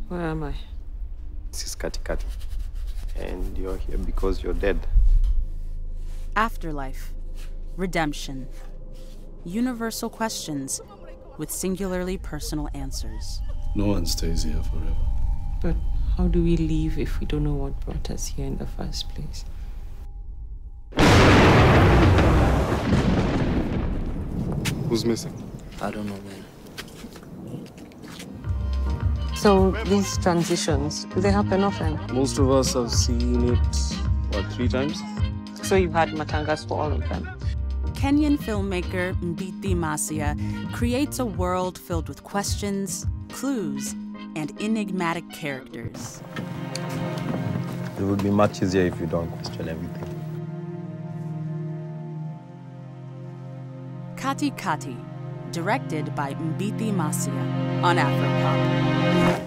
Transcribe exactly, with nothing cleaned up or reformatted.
Where am I? This is Kati Kati. And you're here because you're dead. Afterlife. Redemption. Universal questions with singularly personal answers. No one stays here forever. But how do we leave if we don't know what brought us here in the first place? Who's missing? I don't know, man. So these transitions, do they happen often? Most of us have seen it, what, three times? So you've had matangas for all of them? Kenyan filmmaker Mbiti Masia creates a world filled with questions, clues, and enigmatic characters. It would be much easier if you don't question everything. Kati Kati, directed by Mbiti Masia on AfroPoP.